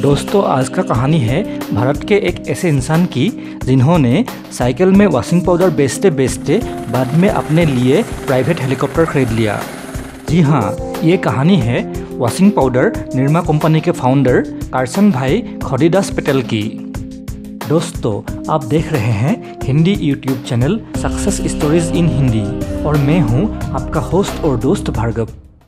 दोस्तों, आज का कहानी है भारत के एक ऐसे इंसान की जिन्होंने साइकिल में वॉशिंग पाउडर बेचते बेचते बाद में अपने लिए प्राइवेट हेलीकॉप्टर खरीद लिया। जी हाँ, ये कहानी है वॉशिंग पाउडर निरमा कंपनी के फाउंडर करसन भाई खडीदास पटेल की। दोस्तों, आप देख रहे हैं Hindi YouTube channel success stories in Hindi और मैं हूँ आपका होस्ट और दोस्त भार्गव।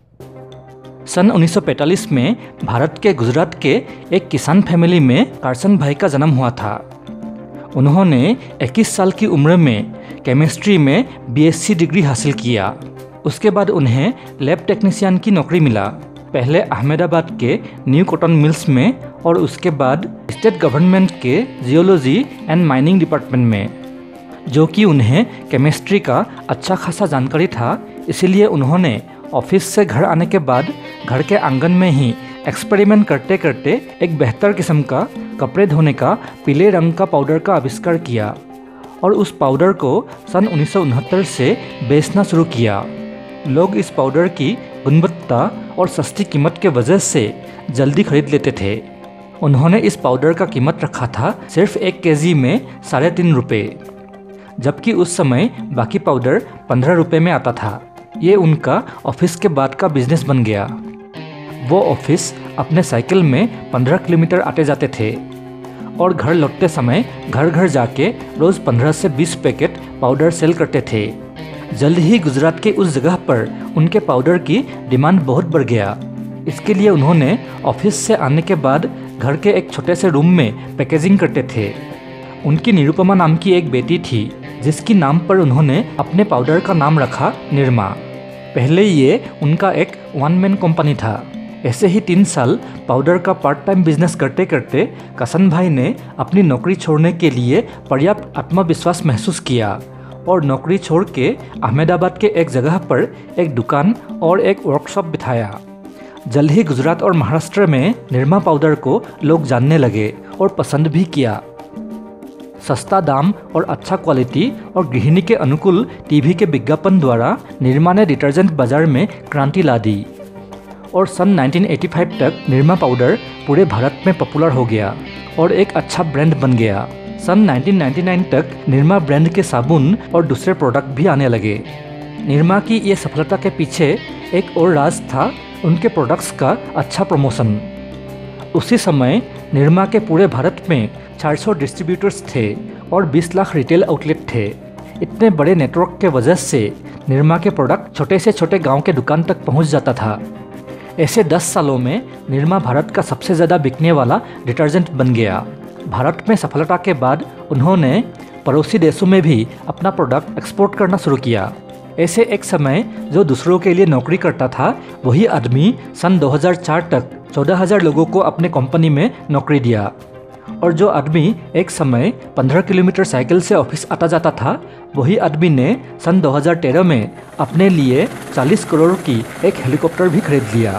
सन 1945 में भारत के गुजरात के एक किसान फैमिली में करसन भाई का जन्म हुआ था। उन्होंने 21 साल की उम्र में केमिस्ट्री में B.Sc डिग्री हासिल किया। उसके बाद उन्हें लैब टेक्नीशियन की नौकरी मिला, पहले अहमदाबाद के न्यू कॉटन मिल्स में और उसके बाद स्टेट गवर्नमेंट के जियोलॉजी एंड माइनिंग डिपार्टमेंट में। जो कि उन्हें केमिस्ट्री का अच्छा खासा जानकारी था, इसीलिए उन्होंने ऑफिस से घर आने के बाद घर के आंगन में ही एक्सपेरिमेंट करते करते एक बेहतर किस्म का कपड़े धोने का पीले रंग का पाउडर का आविष्कार किया और उस पाउडर को सन 1969 से बेचना शुरू किया। लोग इस पाउडर की गुणवत्ता और सस्ती कीमत के वजह से जल्दी खरीद लेते थे। उन्होंने इस पाउडर का कीमत रखा था सिर्फ 1 केजी में 3.5 रुपये, जबकि उस समय बाकी पाउडर 15 रुपये में आता था। ये उनका ऑफिस के बाद का बिजनेस बन गया। वो ऑफिस अपने साइकिल में 15 किलोमीटर आते जाते थे और घर लौटते समय घर घर जाके रोज़ 15 से 20 पैकेट पाउडर सेल करते थे। जल्द ही गुजरात के उस जगह पर उनके पाउडर की डिमांड बहुत बढ़ गया। इसके लिए उन्होंने ऑफिस से आने के बाद घर के एक छोटे से रूम में पैकेजिंग करते थे। उनकी निरुपमा नाम की एक बेटी थी, जिसकी नाम पर उन्होंने अपने पाउडर का नाम रखा निरमा। पहले ये उनका एक वन मैन कंपनी था। ऐसे ही 3 साल पाउडर का पार्ट टाइम बिजनेस करते करते करसन भाई ने अपनी नौकरी छोड़ने के लिए पर्याप्त आत्मविश्वास महसूस किया और नौकरी छोड़ के अहमदाबाद के एक जगह पर एक दुकान और एक वर्कशॉप बिठाया। जल्द ही गुजरात और महाराष्ट्र में निरमा पाउडर को लोग जानने लगे और पसंद भी किया। सस्ता दाम और अच्छा क्वालिटी और गृहिणी के अनुकूल टीवी के विज्ञापन द्वारा निरमा ने डिटर्जेंट बाजार में क्रांति ला दी और सन 1985 तक निरमा पाउडर पूरे भारत में पॉपुलर हो गया और एक अच्छा ब्रांड बन गया। सन 1999 तक निरमा ब्रांड के साबुन और दूसरे प्रोडक्ट भी आने लगे। निरमा की ये सफलता के पीछे एक और राज था उनके प्रोडक्ट्स का अच्छा प्रमोशन। उसी समय निरमा के पूरे भारत में 400 डिस्ट्रीब्यूटर्स थे और 20 लाख रिटेल आउटलेट थे। इतने बड़े नेटवर्क के वजह से निरमा के प्रोडक्ट छोटे से छोटे गांव के दुकान तक पहुंच जाता था। ऐसे 10 सालों में निरमा भारत का सबसे ज़्यादा बिकने वाला डिटर्जेंट बन गया। भारत में सफलता के बाद उन्होंने पड़ोसी देशों में भी अपना प्रोडक्ट एक्सपोर्ट करना शुरू किया। ऐसे एक समय जो दूसरों के लिए नौकरी करता था, वही आदमी सन 2004 तक 14,000 लोगों को अपने कंपनी में नौकरी दिया। और जो आदमी एक समय 15 किलोमीटर साइकिल से ऑफिस आता जाता था, वही आदमी ने सन 2013 में अपने लिए 40 करोड़ की एक हेलीकॉप्टर भी खरीद लिया।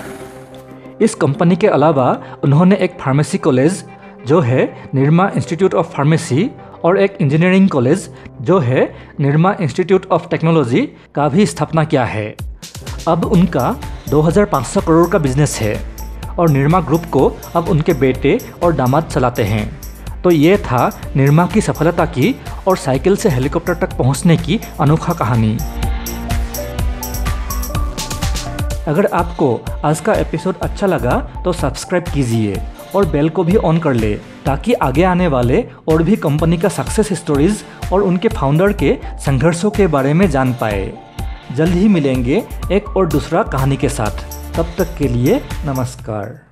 इस कंपनी के अलावा उन्होंने एक फार्मेसी कॉलेज जो है निरमा इंस्टीट्यूट ऑफ फार्मेसी और एक इंजीनियरिंग कॉलेज जो है निरमा इंस्टीट्यूट ऑफ टेक्नोलॉजी का भी स्थापना किया है। अब उनका 2500 करोड़ का बिजनेस है और निरमा ग्रुप को अब उनके बेटे और दामाद चलाते हैं। तो ये था निरमा की सफलता की और साइकिल से हेलीकॉप्टर तक पहुंचने की अनोखा कहानी। अगर आपको आज का एपिसोड अच्छा लगा तो सब्सक्राइब कीजिए और बेल को भी ऑन कर ले, ताकि आगे आने वाले और भी कंपनी का सक्सेस स्टोरीज और उनके फाउंडर के संघर्षों के बारे में जान पाए। जल्द ही मिलेंगे एक और दूसरा कहानी के साथ। तब तक के लिए नमस्कार।